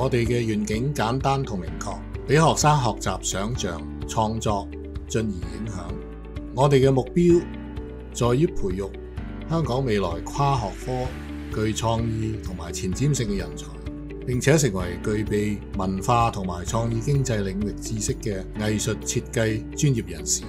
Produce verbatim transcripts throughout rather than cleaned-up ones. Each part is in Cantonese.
我哋嘅願景簡單同明確，俾學生學習想像、創作，進而影響。我哋嘅目標在於培育香港未來跨學科具創意同埋前瞻性嘅人才，並且成為具備文化同埋創意經濟領域知識嘅藝術設計專業人士。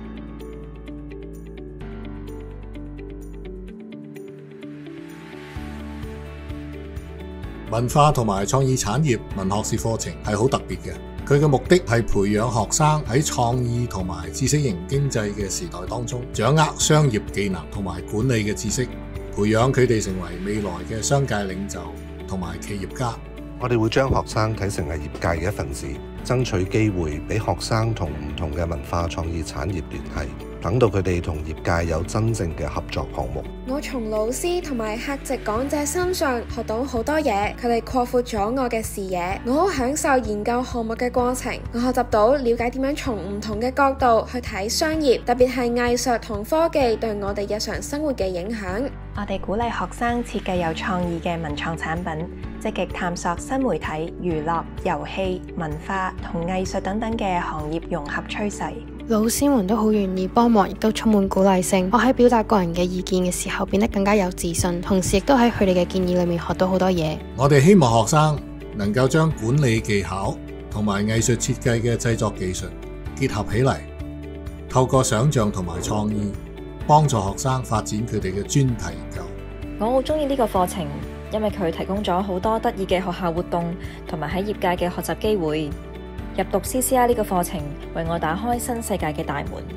文化同埋創意產業文學士課程係好特別嘅，佢嘅目的係培養學生喺創意同埋知識型經濟嘅時代當中，掌握商業技能同埋管理嘅知識，培養佢哋成為未來嘅商界領袖同埋企業家。 我哋會將學生睇成係業界嘅一份子，爭取機會俾學生同唔同嘅文化創意產業聯繫，等到佢哋同業界有真正嘅合作項目。 我從老師同埋客席講者身上學到好多嘢，佢哋擴闊咗我嘅視野。我好享受研究項目嘅過程，我學習到了解點樣從唔同嘅角度去睇商業，特別係藝術同科技對我哋日常生活嘅影響。 我哋鼓勵學生設計有創意嘅文創產品，積極探索新媒體、娛樂、遊戲、文化同藝術等等嘅行業融合趨勢。 老師們都好願意幫忙，亦都充滿鼓勵性。我喺表達個人嘅意見嘅時候變得更加有自信，同時亦都喺佢哋嘅建議裏面學到好多嘢。 我哋希望學生能夠將管理技巧同埋藝術設計嘅製作技術結合起嚟，透過想像同埋創意幫助學生發展佢哋嘅專題研究。 我好鍾意呢個課程，因為佢提供咗好多得意嘅學校活動同埋喺業界嘅學習機會。入讀 C C I 呢個課程，為我打開新世界嘅大門。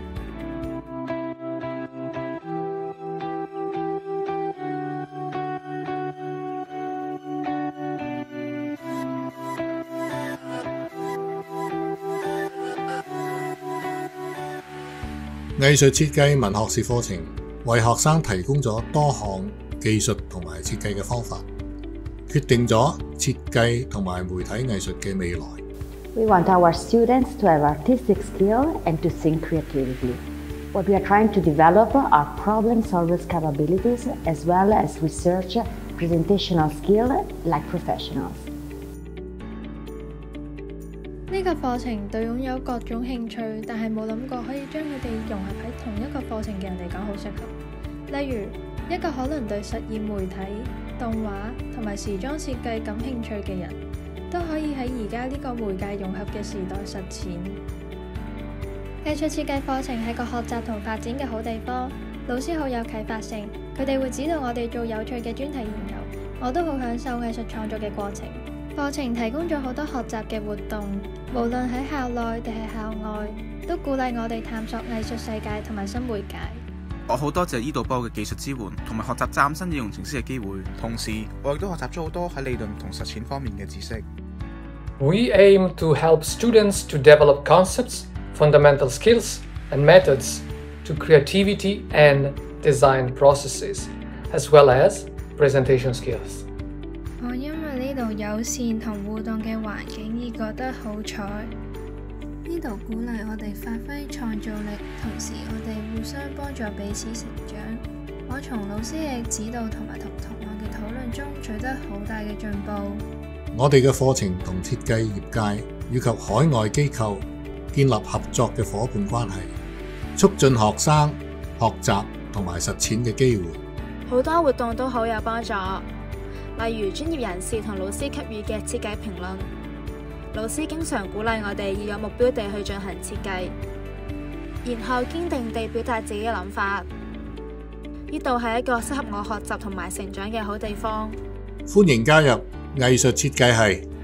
藝術設計文學士課程為學生提供咗多項技術同埋設計嘅方法，決定咗設計同埋媒體藝術嘅未來。 We want our students to have artistic skill and to think creatively. What we are trying to develop are problem solvers capabilities as well as research presentational skill like professionals. 呢個課程對擁有各種興趣，但係冇諗過可以將佢哋融合喺同一個課程嘅人嚟講好適合。例如一個可能對實驗媒體、動畫同埋時裝設計感興趣嘅人，都可以喺而家呢個媒介融合嘅時代實踐。藝術設計課程係個學習同發展嘅好地方，老師好有啟發性，佢哋會指導我哋做有趣嘅專題研究，我都好享受藝術創作嘅過程。課程提供咗好多學習嘅活動，無論喺校內定係校外，都鼓勵我哋探索藝術世界同埋新媒介。 我好多謝伊度波嘅技術支援，同埋學習嶄新應用程式嘅機會。同時，我亦都學習咗好多喺理論同實踐方面嘅知識。 We aim to help students to develop concepts, fundamental skills, and methods to creativity and design processes, as well as presentation skills. 我因為呢度友善同互動嘅環境而覺得好彩。呢度鼓勵我哋發揮創造力，同時我哋互相幫助彼此成長。我從老師嘅指導同埋同同學嘅討論中取得好大嘅進步。 我哋嘅課程同設計業界以及海外機構建立合作嘅夥伴關係，促進學生學習同埋實踐嘅機會。 好多活動都好有幫助，例如專業人士同老師給予嘅設計評論。老師經常鼓勵我哋要有目標地去進行設計，然後堅定地表達自己嘅諗法。呢度係一個適合我學習同埋成長嘅好地方。 歡迎加入藝術設計系。